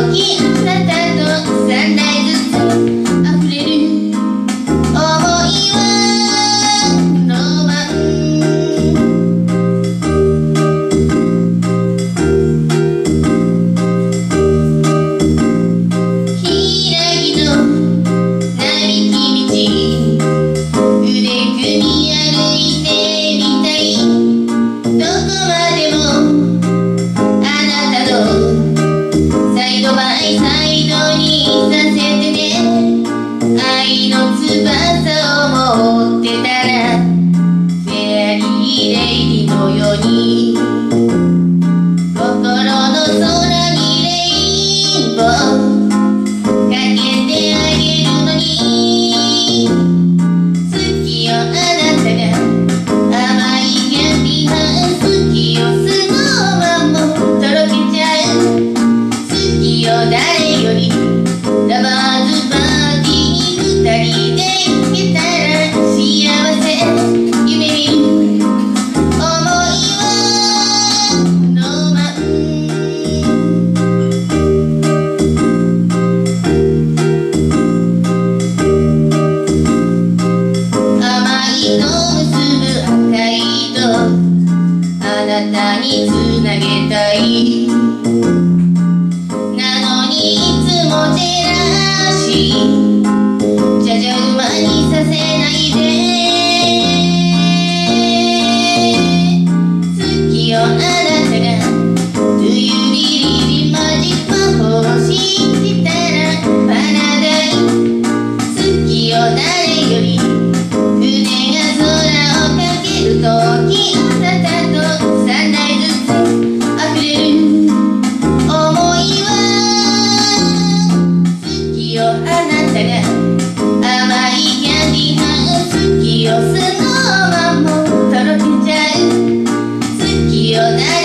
時あなたとサンライズ溢れる想いはロマン柊の並木道腕組み歩いてみたいどこまでもあなたのサイドバイサイドにさせてね愛の翼を持ってたらフェアリーレイディのように心の空にレインボーかけてあげるのに好きよあなたが甘いキャンディーハン好きよスノーマンもとろけちゃう好きよ誰よりラバーズバーティー二人で行けたら幸せ夢見る想いはロマン甘いの結ぶ赤い糸あなたにつなげたいなのにいつもジェラシーじゃじゃ馬にさせないで好きよあなたが Do you really マジック魔法を信じたらパラダイ好きよ誰より船が空をかけるときあなたとサンライズ溢れる想いは好きよあなたが甘いキャンディーハン好きよスノーマンもとろけちゃう好きよ